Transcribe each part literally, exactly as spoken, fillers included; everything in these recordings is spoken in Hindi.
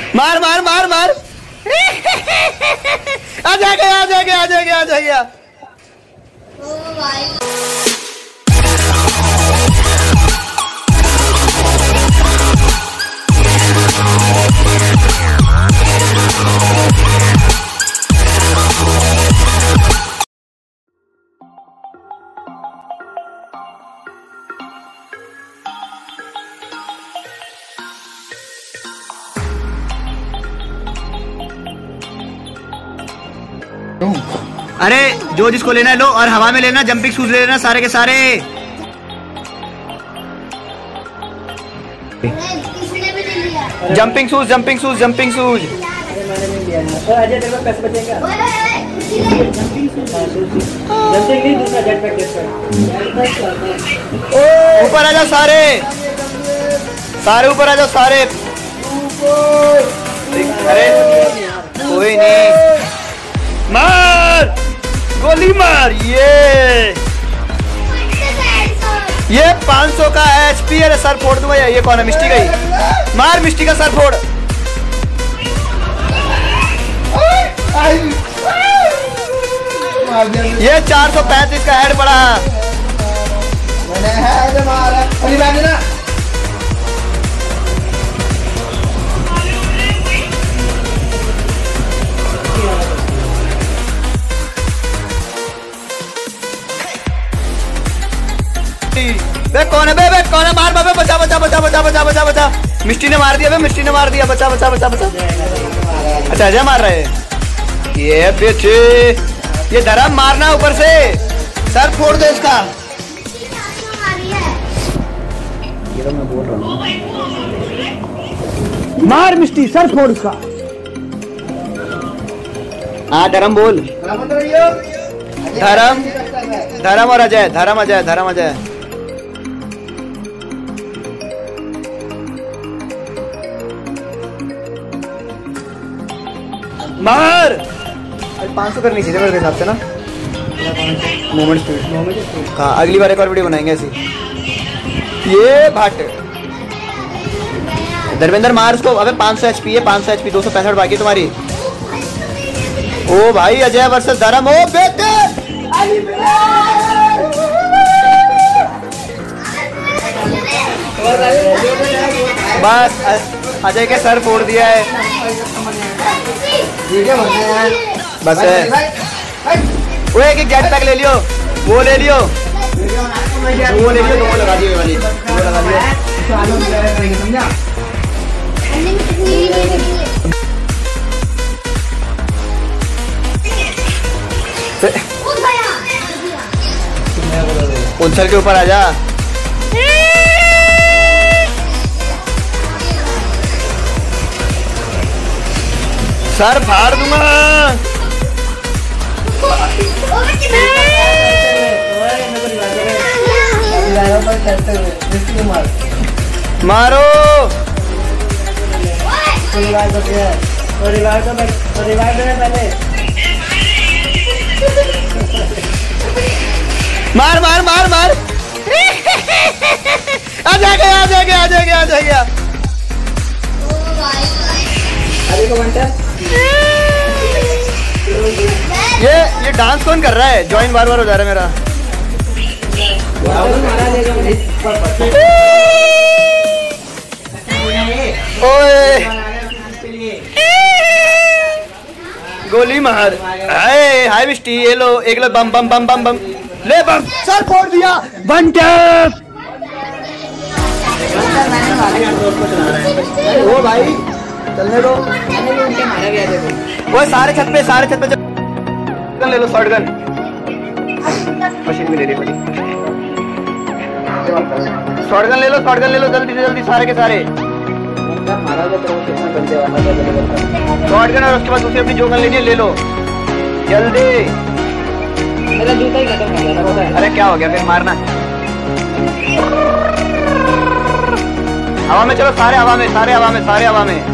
मार मार मार मार। आ जा गया आ जा गया आ जा गया आ जा गया। अरे जो जिसको लेना है लो, और हवा में लेना, जंपिंग शूज ले लेना सारे के सारे। Jumping shoes jumping shoes jumping shoes. ऊपर आ जाओ सारे सारे ऊपर आ जाओ सारे। अरे कोई नहीं, मार गोली मार। ये ये पाँच सौ का एचपी है। सर फोड़ दूंगा। ये कौन है? मिस्टी गई। मार मिस्टी का सर फोड़। ये चार सौ पैंतीस का हेड पड़ा। बे कौन है? बे बे कौन है? मार बे, बचा बचा बचा बचा बचा बचा बचा। मिस्टी ने मार दिया बे, मिस्टी ने मार दिया। बचा बचा बचा बचा। अच्छा अजय मार रहे हैं। ये बेटे ये धर्म मारना ऊपर से। सर फोड़ दे इसका। ये तो मैं बोल रहा हूँ, मार मिस्टी सर फोड़ इसका। हाँ धर्म बोल। धर्म धर्म और अजय। धर्म अजय धर्म अजय। मार। पाँच सौ करनी चाहिए मेरे हिसाब से ना। Moment speed. हाँ अगली बार एक और वीडियो बनाएंगे ऐसी। ये भाट धर्मेंद्र मार उसको। अबे पाँच सौ एचपी है, पाँच सौ एचपी, दो सौ पैंसठ बाकी तुम्हारी। ओ भाई अजय वर्सेस धर्म। ओ बेटे बस अजय के सर फोड़ दिया है। बस है। वो एक एक जेट पैक ले लियो, वो ले लियो, वो ले लियो, दो लगा दियो वाली, वो लगा दियो। समझा? उछल के ऊपर आ जा। सर फाड़ दूंगा। मारो। मार मार मार मार। आ जा गया आ जा गया आ जा गया आ जा गया। ये ये डांस कौन कर रहा है? ज्वाइन बार बार हो जा रहा है मेरा। ओए गोली मार। हाय हाय मिस्टी। ये लो एक लो बम बम बम बम बम ले बम। सर फोड़ दिया। One tap. ओ भाई चलने दो। वो सारे छत पे सारे छत पे गन ले लो। शॉर्ट गन मशीन भी ले रही है। शॉर्ट गन ले लो, शॉर्ट गन ले लो जल्दी से जल्दी सारे के सारे। शॉर्ट गन और उसके बाद दूसरी अपनी जो गन लेनी है ले लो जल्दी। मेरा जूता ही खत्म हो गया था। अरे क्या हो गया फिर? मारना हवा में। चलो सारे हवा में, सारे हवा में, सारे हवा में।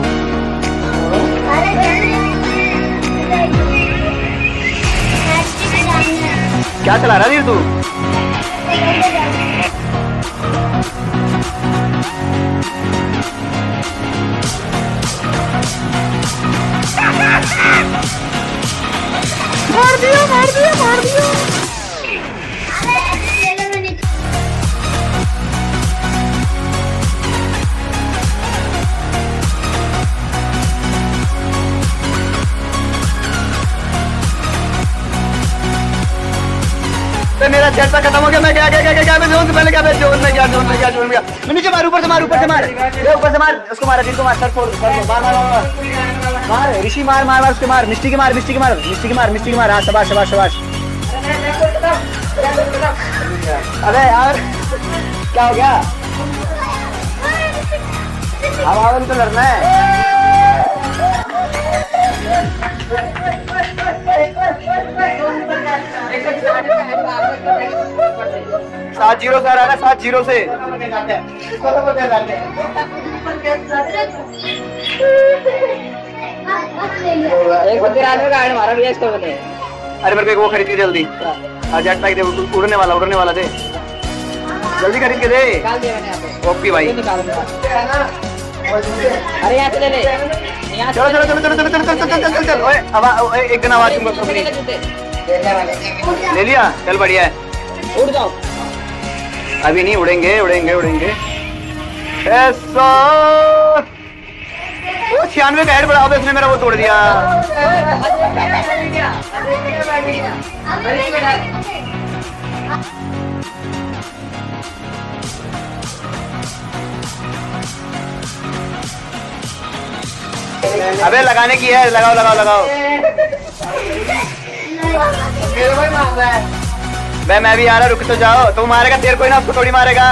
क्या चला रहा है तू? मेरा जेट पैक खत्म हो गया। मैं क्या क्या क्या क्या मैं जोन से पहले क्या मैं जोन में गया जोन में गया जोन में गया। मैं नीचे मार ऊपर से मार ऊपर से मार ये ऊपर से मार उसको मार जिनको मार सर फोड़ मार मार मार मार ऋषि मार मार मार उसके मार मिस्टी की मार मिस्टी की मार मिस्टी की मार मिस्टी की मार। हाँ शाबाश शाबाश शाबाश। अबे यार क्या हो गया? अब आवन तो लड़ना है। सात जीरो से आ रहा है सात जीरो से। एक बंदे आने का गाड़ी मारा भैया इसको बोले। अरे मेरे को वो खरीद के जल्दी जेट पैक दे उड़ने वाला उड़ने वाला दे जल्दी खरीद के दे। निकाल दिया मैंने यहाँ पे। ओके भाई अरे यहाँ से ले ले। चलो चलो चलो चलो चलो चलो चलो चलो चल चल ओए आवाज एक गन आवाज दूंगा ले लिया चल बढ़िया है। उड़ जाओ अभी नहीं उड़ेंगे उड़ेंगे उड़ेंगे। ऐसा वो छियानवे का हेड बढ़ा उसने मेरा वो तोड़ दिया। अबे लगाने की है लगाओ लगाओ लगाओ। मैं मैं भी आ रहा रुक तो जाओ। तुम मारेगा तेरे कोई ना उसको थोड़ी मारेगा।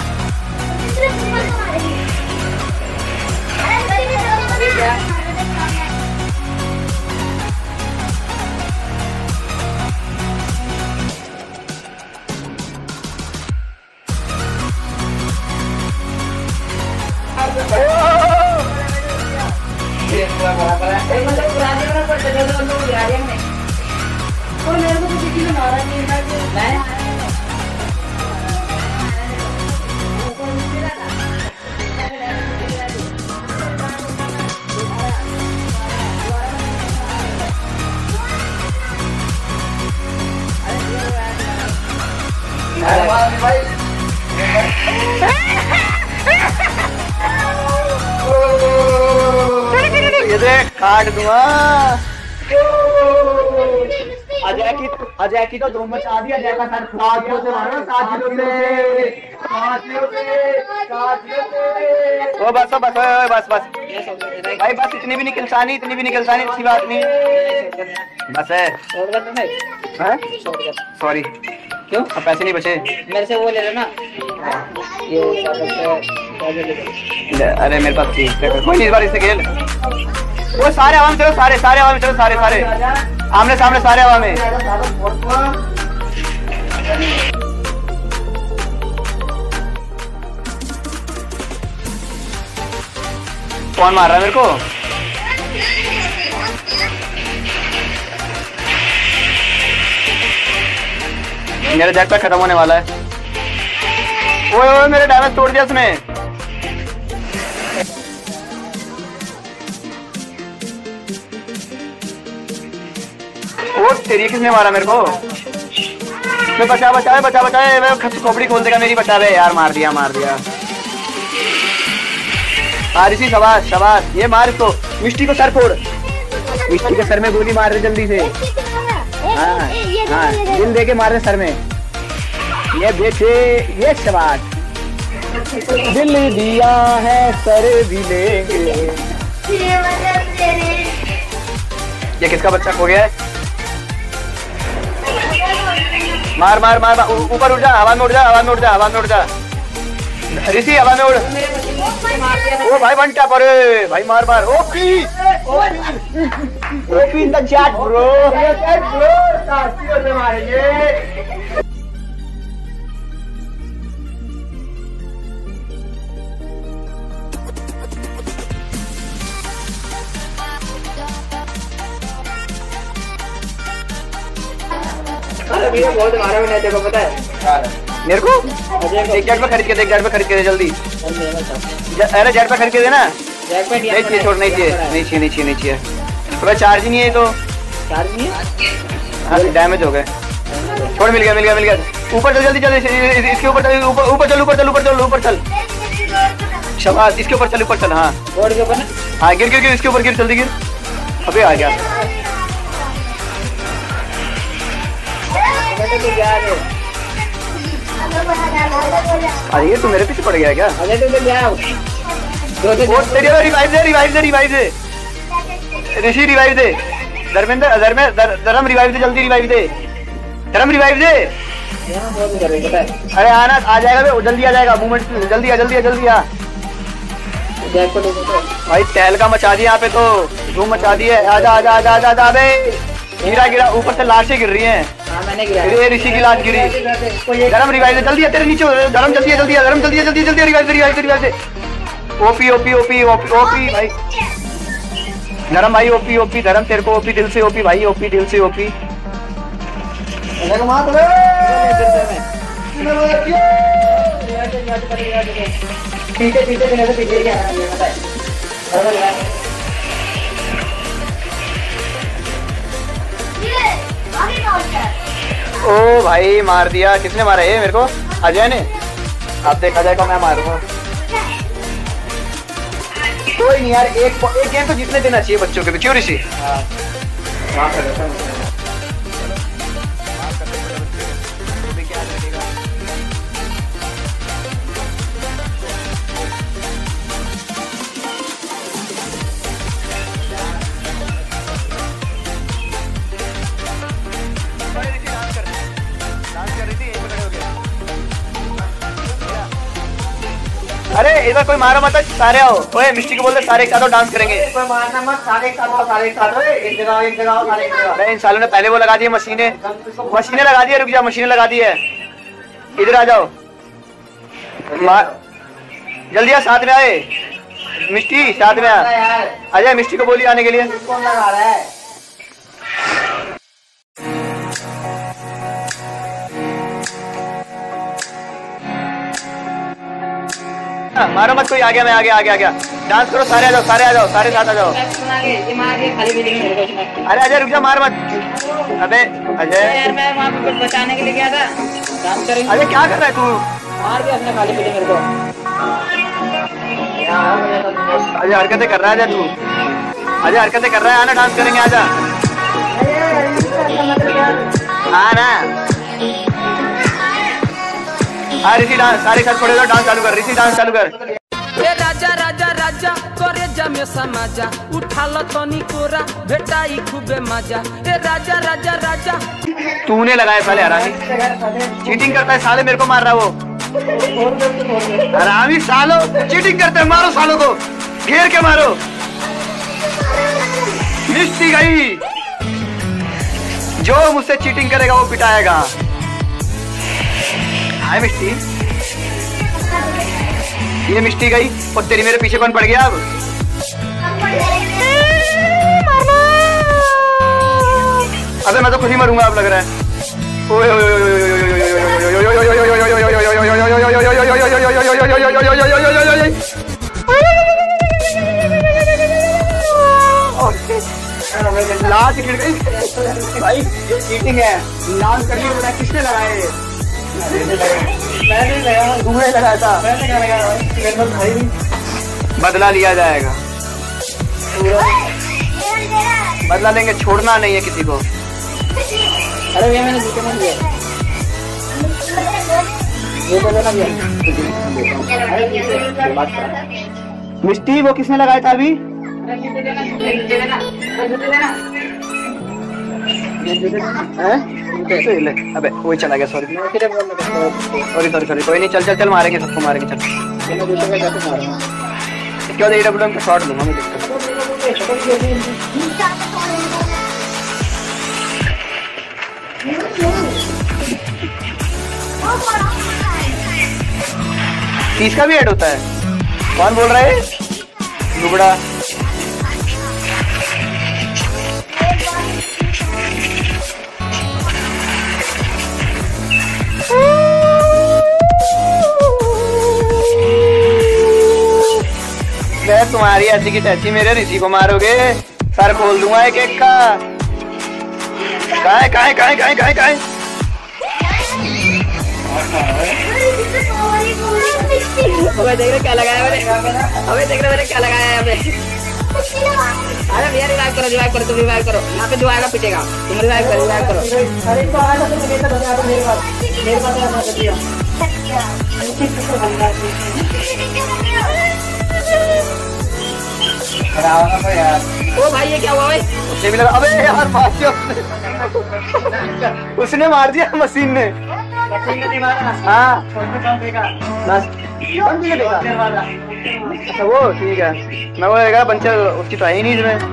ये देख काट दूंगा। अजय की अजय की तो धूम मचा दी। अजय का सर सात किलो से मारो सात किलो से सात किलो से सात किलो से। ओ बस बस बस बस भाई बस इतनी भी निकलसानी इतनी भी निकलसानी अच्छी बात नहीं बस है। सॉरी क्यों अब पैसे नहीं बचे मेरे से वो ले लो ना ये अरे मेरे पास थी कोई नहीं इस बार इससे खेल। वो सारे हवा में चलो सारे सारे हवा में चलो सारे सारे आमने सामने सारे हवा में। कौन मार रहा है मेरे को? मेरा जेट पैक खत्म होने वाला है। ओए ओए मेरे डैमेज तोड़ दिया उसने। वो तेरी किसने मारा मेरे को? मैं बचा बचा बचा बचा खोपड़ी खोल देगा मेरी। बचा बे यार मार दिया मार दिया। आरिसी शाबाश शाबाश। ये मार इसको मिस्टी को सर फोड़। मिस्टी के सर में गोली मार रहे जल्दी से। हाँ हाँ दिल दे के मार रहे सर में। ये बेटे ये शाबाश। दिल दिया है सर भी लेंगे। ये किसका बच्चा खो गया है? मार मार मार ऊपर उड़ जा हवा में उड़ जा हवा में उड़ जा हवा में उड़ जा। ऋषि हवा में उड़। ओ भाई वन टैप। अरे भाई मार मार। OP OP in the chat bro bro साथियों से मारेंगे। बहुत मारा मैंने तेरे को पता है मेरे को। एक जेट पे खरीद के दे जेट पे खरीद के दे जल्दी। अरे जेट पे खरीद के दे ना। नहीं चाहिए छोड़ नहीं चाहिए नहीं चाहिए नहीं चाहिए नहीं चाहिए। थोड़ा चार्ज ही नहीं है तो चार्ज नहीं है। हाँ डैमेज हो गए। छोड़ मिल गया मिल गया मिल गया। ऊपर चल जल्दी जल्दी इसके ऊपर चल ऊपर ऊपर चल ऊपर चल ऊपर चल ऊपर चल। शाबाश इसके ऊपर चल ऊपर चल। हाँ बोर्ड के ऊपर ना। हाँ गिर गिर गिर इसके ऊपर गिर जल्दी गिर। अबे आ गया। अरे ये तू मेरे पीछे पड़ गया क्या? अरे तू तो गया दो दो वो तेरी रिवाइव दे रिवाइव दे रिवाइव दे ऋषि रिवाइव दे धर्मेंद्र धर्मेंद्र धर्म रिवाइव दे जल्दी रिवाइव दे धर्म रिवाइव दे। यहाँ बहुत कर रही है पता अरे आना आ जाएगा बे जल्दी आ जाएगा मूवमेंट जल्दी आ जल्दी आ जल्दी आ है जैक को देखो तो भाई तहलका मचा दिया यहाँ पे तो धूम मचा दी है। आजा आजा आजा आजा आजा बे गिरा गिरा ऊपर से लाशें गिर रही हैं। हाँ मैंने गिरा ये ऋषि की लाश गिरी। धर्म रिवाइव दे जल्दी है तेरे नीचे धर्म जल्दी है जल्दी है धर्म जल्दी है जल्दी जल्दी रिवाइव दे रिवाइव दे रिवाइव दे OP OP OP OP OP भाई धर्म भाई ओपी ओपी धर्म तेरे को ओपी दिल से ओपी भाई ओपी दिल से ओपी। पीछे पीछे देने से पीछे क्या ओ भाई मार दिया किसने मारा ये मेरे को? अजय ने। अब देखा जाएगा मैं मारूंगा। कोई नहीं यार एक एक गेम तो जीतने देना चाहिए बच्चों के भी क्यों ऋषि? अरे इधर कोई मारो मत सारे आओ। ओए मिस्टी को बोल दे सारे एक साथ डांस करेंगे। कोई मारना मत सारे एक साथ सारे एक साथ एक जगह एक जगह सारे एक जगह। अरे इन सालों ने पहले वो लगा दिए मशीनें मशीनें लगा दी है। रुक जा मशीनें लगा दी है। इधर आ जाओ जल्दी आ साथ में आए मिस्टी साथ में आ। अजय मिस्टी को बोली आने के लिए। कौन लगा रहा है? मारो मत कोई आ गया मैं आ गया आ गया आ गया डांस करो सारे आ जाओ सारे आ जाओ सारे साथ आ जाओ। अरे अजय रुक जा मार मत। अबे अजय यार मैं वहाँ पे कुछ बचाने के लिए गया था डांस करेंगे। अजय क्या कर रहा है तू? मार दिया उसने खाली पीली मेरे को। अजय हरकतें कर रहा है अजय तू अजय हरकतें कर रहा है। आना डांस करेंगे आजा आना। हाँ ऋषि डांस सारे साथ खड़े हो डांस चालू कर। ऋषि डांस चालू कर। ए राजा राजा राजा करे जमे समाजा उठा लो तनी कोरा भेटाई खूबे मजा। ए राजा राजा राजा तूने लगाया साले हरामी चीटिंग करता है साले मेरे को मार रहा है वो हरामी सालो चीटिंग करते हैं। मारो सालों को घेर के मारो। मिस्टी गई जो मुझसे चीटिंग करेगा वो पिटाएगा। हाय मिस्टी ये मिस्टी गई और तेरी मेरे पीछे कौन पड़ गया अब? अबे मैं तो खुद ही मरूंगा अब लग रहा है। लाश गिर गई भाई चीटिंग है। लाश करके किसने लगाए? मैंने लगाया घूमने लगाया था मैंने क्या लगाया? बदला लिया जाएगा बदला लेंगे छोड़ना नहीं है किसी को। अरे भैया मैंने जूते में दिया ये तो लेना भैया। मिस्टी वो किसने लगाया था अभी? अबे वही चला गया। सॉरी सॉरी सॉरी सॉरी कोई नहीं चल चल चल मारेंगे सबको मारेंगे चल। इसके बाद एडब्ल्यू एम का शॉट लूंगा मैं तीस का भी ऐड होता है। कौन बोल रहा है? दुबड़ा तुम्हारी ऐसी की तैसी मेरे ऋषि को मारोगे सर खोल दूंगा एक एक का। काहे काहे काहे काहे काहे काहे अबे देख रहे क्या लगाया मैंने? अबे देख रहे मैंने क्या लगाया है अबे? अरे भैया रिवाइव करो रिवाइव करो तुम रिवाइव करो। यहाँ पे जो आएगा पिटेगा। तुम रिवाइव करो रिवाइव करो। ओ भाई ये क्या हुआ भाई? उसने भी लगा। अबे यार मार दिया उसने मार दिया मशीन ने। हाँ अच्छा वो ठीक है। मैं वो लेगा पंचर उसकी तो है ही नहीं इसमें।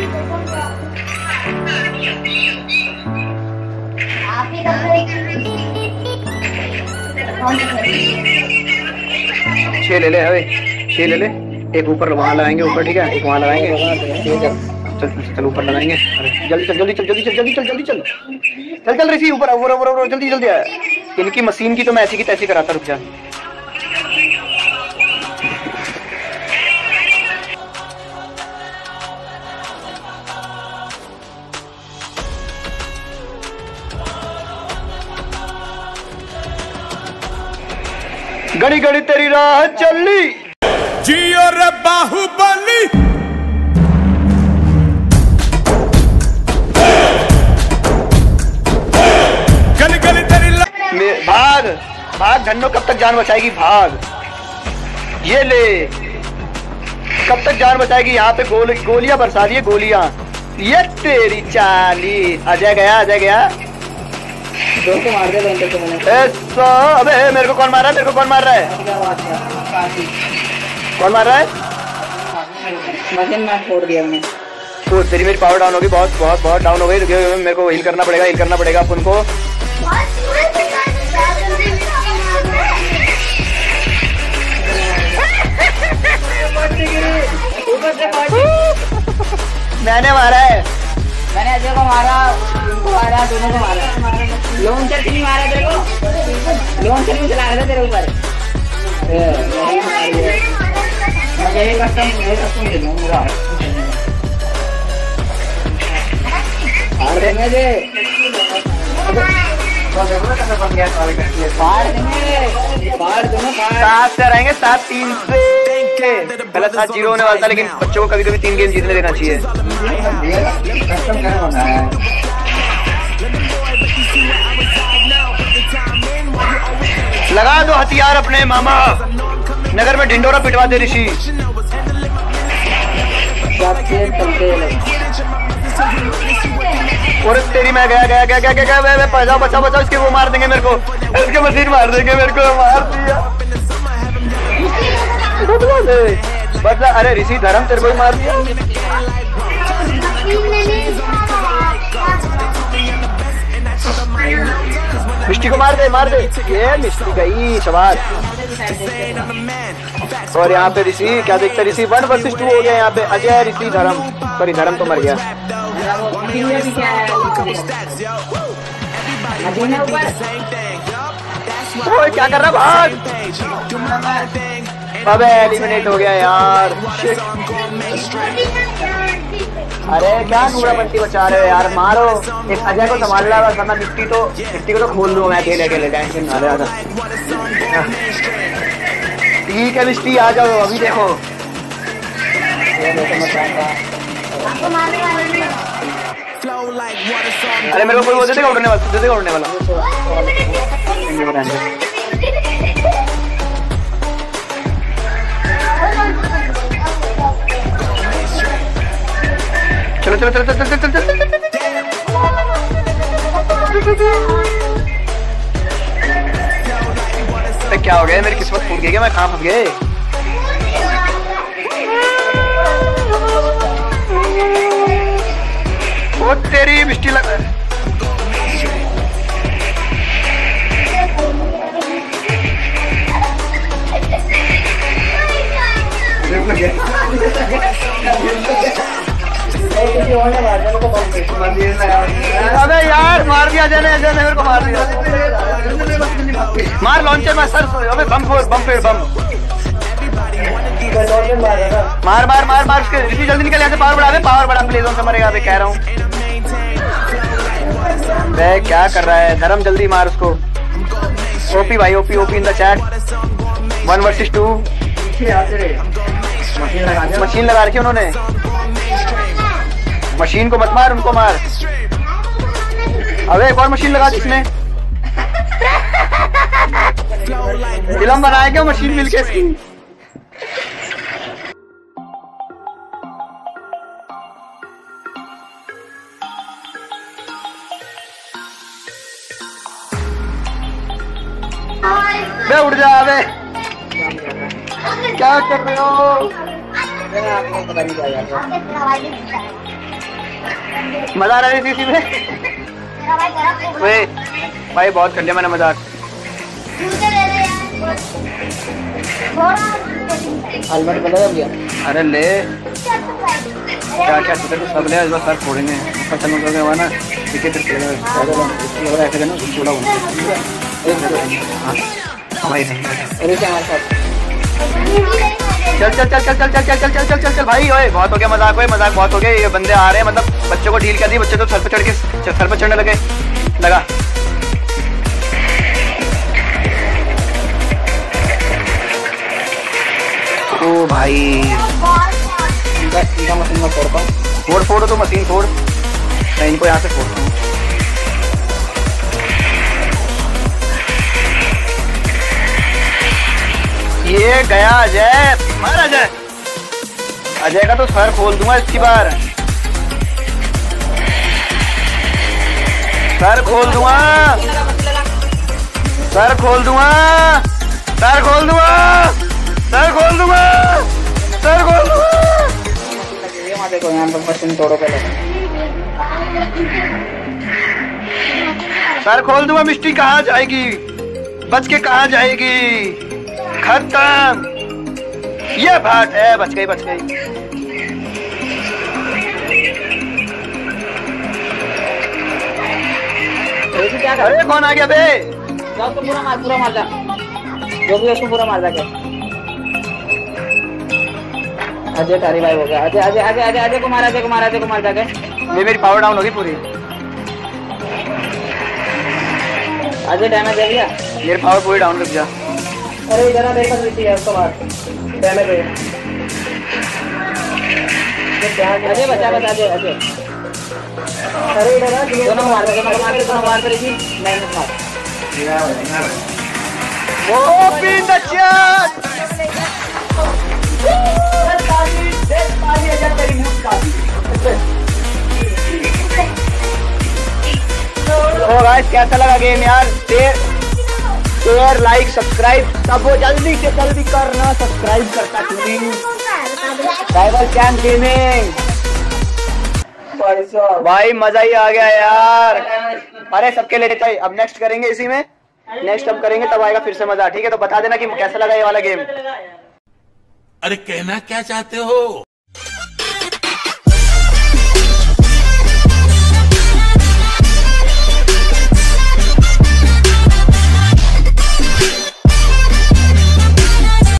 छः ले ले अबे छः ले ले। एक ऊपर वहाँ लगाएंगे ऊपर ठीक है। एक वहाँ लगाएंगे। चल चल ऊपर लगाएंगे। जल्दी चल जल्दी चल जल्दी चल जल्दी चल जल्दी चल चल चल ऋषि ऊपर ऊपर ऊपर ऊपर जल्दी जल्दी आया। इनकी मशीन की तो मैं ऐसी की तैसी कराता रुक जा। घड़ी घड़ी तेरी राह चली जियो रे बाहुबली। गली गली तेरी भाग भाग धन्नो कब तक जान बचाएगी भाग। ये ले कब तक जान बचाएगी। यहाँ पे गोल गोलियां बरसा रही है गोलियां। ये तेरी चाली। अजय गया अजय गया। दोस्त मार दे बंदे को मैंने। ऐसा अबे मेरे को कौन मार रहा है। मेरे को कौन मार रहा है। कौन मार रहा है। मशीन में फोड़ दिया मैंने। तो तेरी मेरी पावर डाउन होगी बहुत बहुत बहुत डाउन हो गई। मेरे को हील करना पड़ेगा हील करना पड़ेगा अपन को। मैंने मारा है। मैंने अजय को मारा इनको मारा दोनों को मारा। लॉन्चर नहीं मारा तेरे को। लॉन्चर भी चला रहा था तेरे ऊपर। मैं ये कस्टम ये कस्टम दे दूं पूरा। मार देंगे जे। मार देंगे मार दोनों मार। सात से रहेंगे सात तीन से। पहले सात जीरो होने वाला था लेकिन बच्चों को कभी कभी तीन गेम जीतने देना चाहिए। लगा दो हथियार अपने मामा। नगर में ढिंडोरा पिटवा दे ऋषि। और तेरी मैं गया गया गया गया गया गया बचाओ बचाओ बचाओ। इसके वो मार देंगे मेरे को। इसके मशीन मार देंगे मेरे को। मार दिया बदला। अरे ऋषि धर्म तेरे को ही मार दिया। मिष्टी को मार दे मार दे। ये मिष्टी गई शाबाश। और यहाँ पे ऋषि क्या देखते ऋषि वन वर्सेस टू हो गया। यहाँ पे अजय ऋषि धर्म। सॉरी धर्म तो मर गया। ओए क्या कर रहा भाग। अबे एलिमिनेट हो गया यार। अरे क्या नूरा बंटी बचा रहे हो यार। मारो एक अजय को संभाल रहा है वरना मिट्टी तो मिट्टी को तो खोल लूँ मैं अकेले अकेले। टेंशन ना ले। ठीक है मिट्टी आ जाओ अभी देखो। अरे मेरे को कोई वो दे देगा उड़ने वाला दे देगा उड़ने वाला। चलो चलो चलो चल चल चल चल चल। क्या हो गया मेरी किस्मत फूट गई क्या। मैं कहाँ फंस गए। वो तेरी मिष्टी लग। अबे यार मार दिया अजय ने। अजय ने मेरे को मार दिया। मार लॉन्चर मार सर। अबे बम फोड़ बम फेड़ बम। मार मार मार मार उसके। ऋषि जल्दी निकल यहाँ से। पावर बढ़ा पावर बढ़ा प्ले जोन से मरेगा। अबे कह रहा हूँ बे क्या कर रहा है। धर्म जल्दी मार उसको। ओपी भाई OP OP in the chat. One versus two. Machine लगा रखी उन्होंने। मशीन को मत मार उनको मार। अबे एक और मशीन लगा दी इसने। फिल्म बनाए क्या मशीन मिलके इसकी? बे उड़ जा बे, क्या कर रहे हो? मजा आ रहा है इसी में? वे भाई बहुत कर लिया मैंने मजाक। हेलमेट बदल दिया। अरे ले क्या क्या तुझे तो सब ले, इस बार सर फोड़ेंगे पसंद हो गया ना टिकट ऐसे ना छोड़ा भाई नहीं। अरे क्या हमारे साथ चल चल चल चल चल चल चल चल चल चल चल चल भाई, ओए बहुत हो गया मजाक, ओए मजाक बहुत हो गया। ये बंदे आ रहे हैं, मतलब बच्चों को डील कर दी, बच्चे तो सर पे चढ़ के सर पे चढ़ने लगे लगा। ओ भाई इनका मशीन में फोड़ता हूँ। फोड़ फोड़ो तो मशीन फोड़, मैं इनको यहाँ से फोड़ता हूँ। ये गया अजय, मार अजय, अजय का तो सर खोल दूंगा इसकी बार, सर खोल दूंगा, सर खोल दूंगा, सर खोल दूंगा, सर खोल दूंगा, सर खोल दूंगा। देखो यहाँ पर मशीन तोड़ो पहले। सर खोल दूंगा। मिस्टी कहाँ जाएगी, बच के कहाँ जाएगी, खत्म। ये बात है, बच गई बच गई। क्या कर? अरे कौन आ गया बे? जाओ तो पूरा मार, पूरा मार जा, जो भी उसको पूरा मार जा। क्या अजय तारी भाई हो गया। अजय अजय अजय अजय अजय कुमार, अजय कुमार, अजय कुमार जाके ये मेरी पावर डाउन होगी पूरी। अजय डैमेज है भैया, मेरी पावर पूरी डाउन रुक जा। अरे इधर देखा देती है उसको मार, डैमेज है। अजय बचा बचा अजय अजय। अरे इधर दोनों मार दे, दोनों मार दे, दोनों मार दे जी। नहीं मत मार। Oh pin the chat. Oh guys कैसा लगा गेम यार? शेयर शेयर लाइक सब्सक्राइब सब वो जल्दी से जल्दी करना, सब्सक्राइब करता प्लीज। साइबर कैन गेमिंग भाई मजा ही आ गया यार। अरे सबके लिए चाहिए। अब नेक्स्ट करेंगे इसी में, नेक्स्ट अब करेंगे तब आएगा फिर से मजा। ठीक है तो बता देना कि कैसा लगा ये वाला गेम। अरे कहना क्या चाहते हो?